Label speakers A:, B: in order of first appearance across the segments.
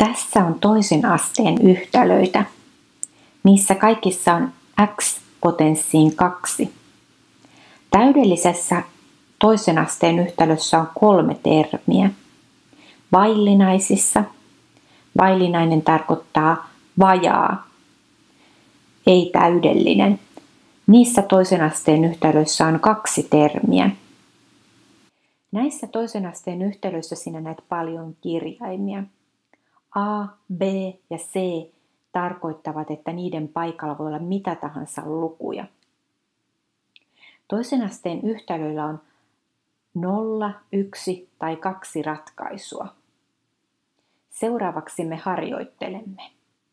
A: Tässä on toisen asteen yhtälöitä. Niissä kaikissa on x potenssiin 2. Täydellisessä toisen asteen yhtälössä on 3 termiä. Vaillinaisissa vaillinainen tarkoittaa vajaa, ei täydellinen. Niissä toisen asteen yhtälöissä on 2 termiä. Näissä toisen asteen yhtälöissä sinä näet paljon kirjaimia. A, B ja C tarkoittavat, että niiden paikalla voi olla mitä tahansa lukuja. Toisen asteen yhtälöillä on 0, 1 tai 2 ratkaisua. Seuraavaksi me harjoittelemme.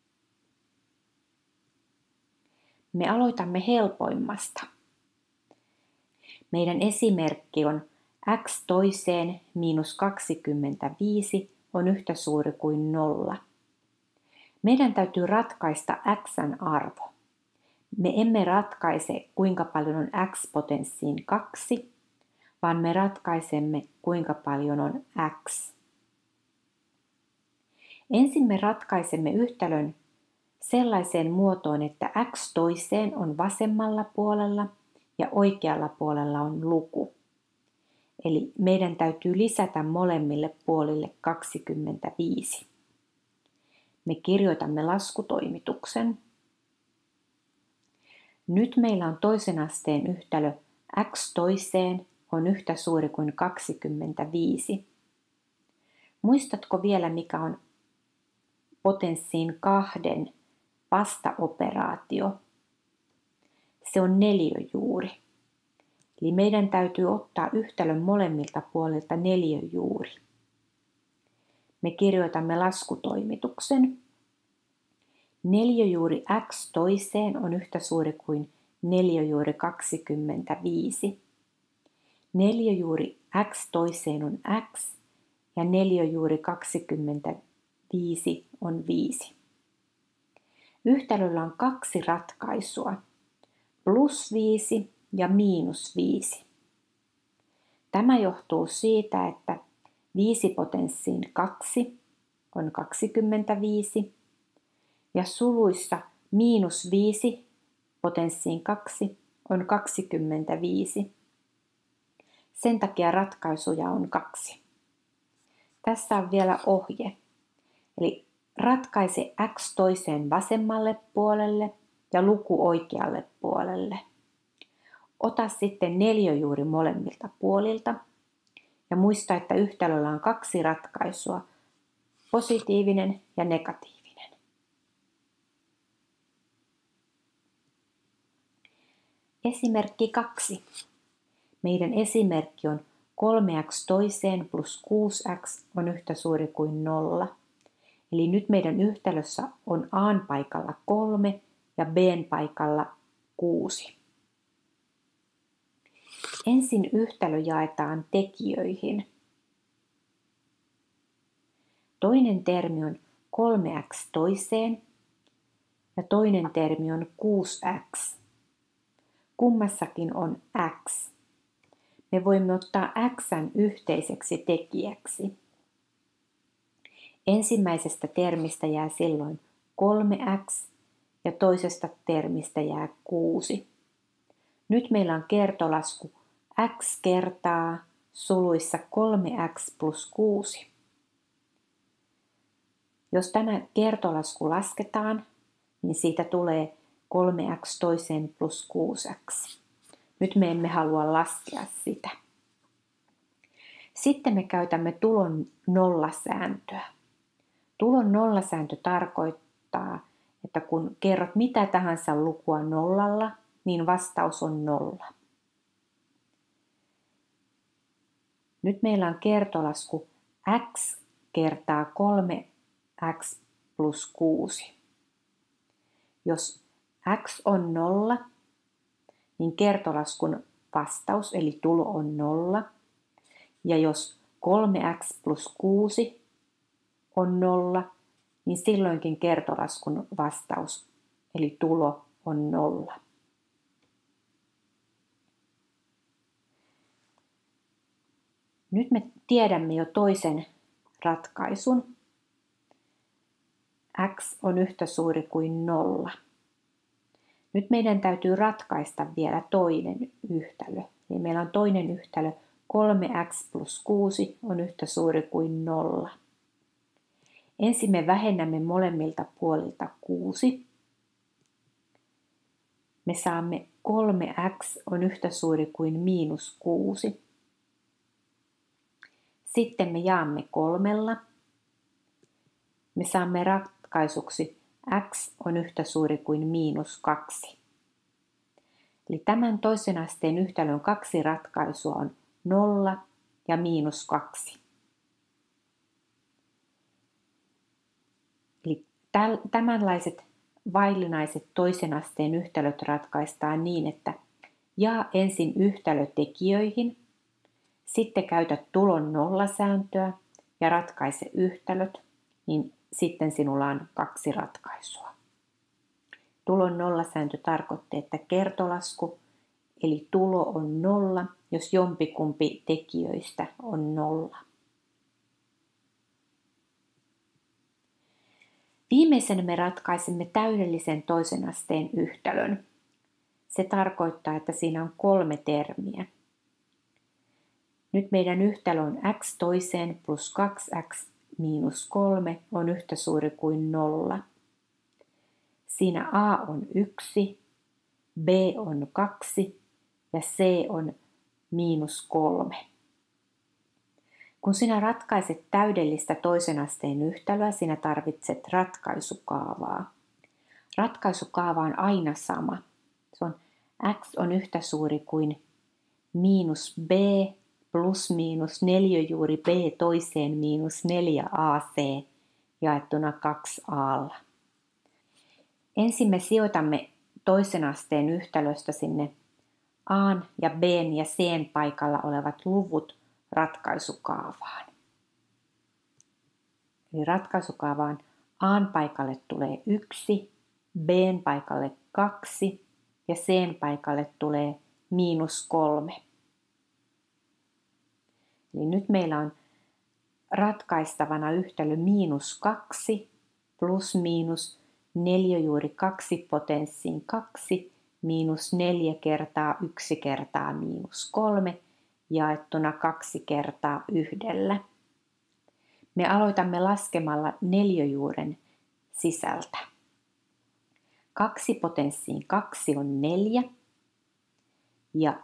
A: Me aloitamme helpoimmasta. Meidän esimerkki on x toiseen miinus 25 on yhtä suuri kuin 0. Meidän täytyy ratkaista x:n arvo. Me emme ratkaise, kuinka paljon on x potenssiin 2, vaan me ratkaisemme, kuinka paljon on x. Ensin me ratkaisemme yhtälön sellaiseen muotoon, että x toiseen on vasemmalla puolella ja oikealla puolella on luku. Eli meidän täytyy lisätä molemmille puolille 25. Me kirjoitamme laskutoimituksen. Nyt meillä on toisen asteen yhtälö x toiseen on yhtä suuri kuin 25. Muistatko vielä, mikä on potenssiin 2 vastaoperaatio? Se on neliöjuuri. Eli meidän täytyy ottaa yhtälön molemmilta puolilta neliöjuuri. Me kirjoitamme laskutoimituksen. Neliöjuuri x toiseen on yhtä suuri kuin neliöjuuri 25. Neliöjuuri x toiseen on x ja neliöjuuri 25 on 5. Yhtälöllä on 2 ratkaisua, plus 5 ja miinus 5. Tämä johtuu siitä, että 5 potenssiin 2 on 25 ja suluissa miinus 5 potenssiin 2 on 25. Sen takia ratkaisuja on 2. Tässä on vielä ohje. Eli ratkaise x toiseen vasemmalle puolelle ja luku oikealle puolelle. Ota sitten neliöjuuri molemmilta puolilta ja muista, että yhtälöllä on 2 ratkaisua, positiivinen ja negatiivinen. Esimerkki 2. Meidän esimerkki on 3x toiseen plus 6x on yhtä suuri kuin 0. Eli nyt meidän yhtälössä on a:n paikalla 3 ja b:n paikalla 6. Ensin yhtälö jaetaan tekijöihin. Toinen termi on 3x toiseen ja toinen termi on 6x. Kummassakin on x. Me voimme ottaa x:n yhteiseksi tekijäksi. Ensimmäisestä termistä jää silloin 3x ja toisesta termistä jää 6. Nyt meillä on kertolasku x kertaa suluissa 3x plus 6. Jos tämä kertolasku lasketaan, niin siitä tulee 3x toiseen plus 6x. Nyt me emme halua laskea sitä. Sitten me käytämme tulon nollasääntöä. Tulon nollasääntö tarkoittaa, että kun kerrot mitä tahansa lukua nollalla, niin vastaus on 0. Nyt meillä on kertolasku x kertaa 3x plus 6. Jos x on 0, niin kertolaskun vastaus eli tulo on 0. Ja jos 3x plus 6 on 0, niin silloinkin kertolaskun vastaus eli tulo on 0. Nyt me tiedämme jo toisen ratkaisun. x on yhtä suuri kuin 0. Nyt meidän täytyy ratkaista vielä toinen yhtälö. Eli meillä on toinen yhtälö, 3x plus 6 on yhtä suuri kuin 0. Ensin me vähennämme molemmilta puolilta 6. Me saamme 3x on yhtä suuri kuin -6. Sitten me jaamme 3. Me saamme ratkaisuksi x on yhtä suuri kuin -2. Eli tämän toisen asteen yhtälön kaksi ratkaisua on 0 ja -2. Eli tämänlaiset vaillinaiset toisen asteen yhtälöt ratkaistaan niin, että jaa ensin yhtälö tekijöihin, sitten käytä tulon nollasääntöä ja ratkaise yhtälöt, niin sitten sinulla on kaksi ratkaisua. Tulon nollasääntö tarkoittaa, että kertolasku eli tulo on 0, jos jompikumpi tekijöistä on 0. Viimeisenä me ratkaisemme täydellisen toisen asteen yhtälön. Se tarkoittaa, että siinä on 3 termiä. Nyt meidän yhtälö on x toiseen plus 2x miinus 3 on yhtä suuri kuin 0. Siinä a on 1, b on 2 ja c on -3. Kun sinä ratkaiset täydellistä toisen asteen yhtälöä, sinä tarvitset ratkaisukaavaa. Ratkaisukaava on aina sama. Se on x on yhtä suuri kuin -b plus miinus neliöjuuri b toiseen miinus 4ac jaettuna 2a. Ensin me sijoitamme toisen asteen yhtälöstä sinne a ja b ja c paikalla olevat luvut ratkaisukaavaan. Eli ratkaisukaavaan a paikalle tulee 1, b paikalle 2 ja c paikalle tulee -3. Eli nyt meillä on ratkaistavana yhtälö -2 plus miinus neliöjuuri 2 potenssiin 2 miinus 4 kertaa 1 kertaa -3 jaettuna 2 kertaa 1. Me aloitamme laskemalla neliöjuuren sisältä. 2 potenssiin 2 on 4 ja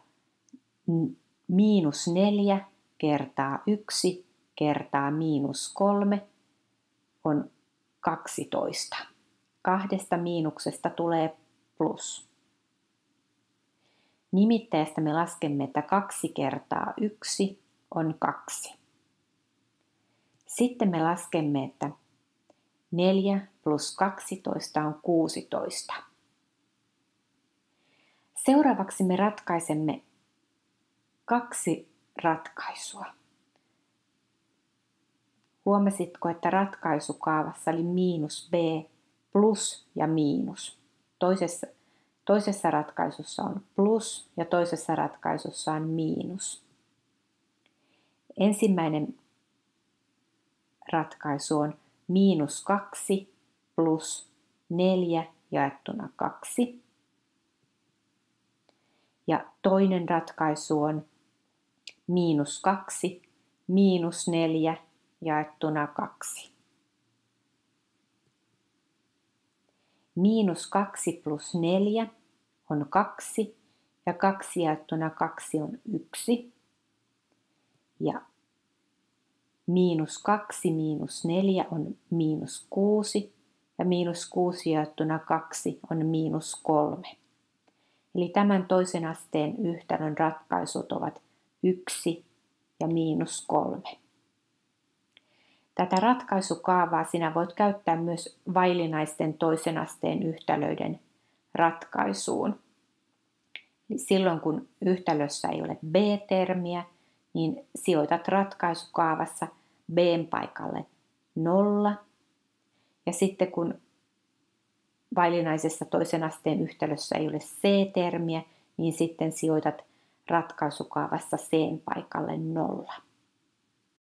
A: -4 kertaa 1 kertaa -3 on 12. 2 miinuksesta tulee plus. Nimittäjästä me laskemme, että 2 kertaa 1 on 2. Sitten me laskemme, että 4 plus 12 on 16. Seuraavaksi me ratkaisemme 2 ratkaisua. Huomasitko, että ratkaisukaavassa oli -b, plus ja miinus. Toisessa ratkaisussa on plus ja toisessa ratkaisussa on miinus. Ensimmäinen ratkaisu on -2 plus 4 jaettuna 2. Ja toinen ratkaisu on -2 miinus 4 jaettuna 2. -2 plus 4 on 2 ja 2 jaettuna 2 on 1. Ja -2 miinus 4 on -6 ja -6 jaettuna 2 on -3. Eli tämän toisen asteen yhtälön ratkaisut ovat 1 ja -3. Tätä ratkaisukaavaa sinä voit käyttää myös vaillinaisten toisen asteen yhtälöiden ratkaisuun. Eli silloin kun yhtälössä ei ole b-termiä, niin sijoitat ratkaisukaavassa b:n paikalle 0. Ja sitten kun vaillinaisessa toisen asteen yhtälössä ei ole c-termiä, niin sitten sijoitat ratkaisukaavassa c:n paikalle 0.